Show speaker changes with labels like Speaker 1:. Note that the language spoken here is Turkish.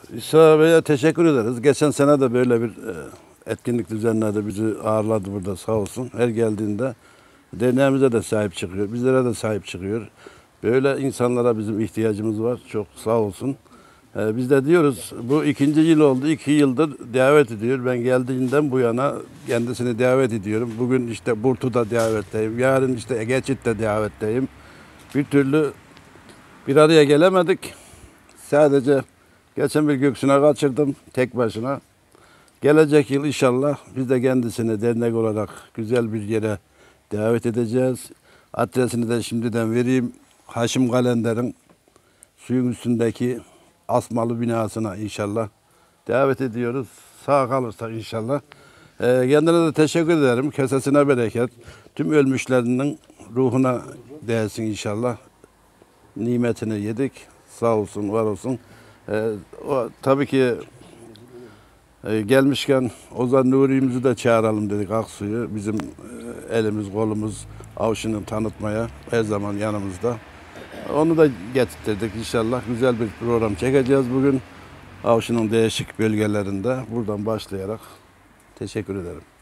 Speaker 1: İsa Bey'e teşekkür ederiz. Geçen sene de böyle bir etkinlik düzenledi, bizi ağırladı burada sağ olsun. Her geldiğinde derneğimize de sahip çıkıyor, bizlere de sahip çıkıyor. Böyle insanlara bizim ihtiyacımız var. Çok sağ olsun. Biz de diyoruz, bu ikinci yıl oldu, 2 yıldır davet ediyor. Ben geldiğinden bu yana kendisini davet ediyorum. Bugün işte Burtu'da davetteyim, yarın işte Geçit'te davetteyim. Bir türlü bir araya gelemedik. Sadece geçen bir Göksu'na kaçırdım tek başına. Gelecek yıl inşallah biz de kendisini dernek olarak güzel bir yere davet edeceğiz. Adresini de şimdiden vereyim. Haşim Kalender'in suyun üstündeki asmalı binasına inşallah davet ediyoruz. Sağ kalırsak inşallah. Kendine de teşekkür ederim. Kesesine bereket. Tüm ölmüşlerinin ruhuna değsin inşallah. Nimetini yedik. Sağ olsun, var olsun. Tabii ki gelmişken Ozan Nuri'mizi de çağıralım dedik, Aksu'yu. Bizim elimiz kolumuz Avşin'i tanıtmaya her zaman yanımızda. Onu da getirdik inşallah. Güzel bir program çekeceğiz bugün. Avşin'in değişik bölgelerinde buradan başlayarak teşekkür ederim.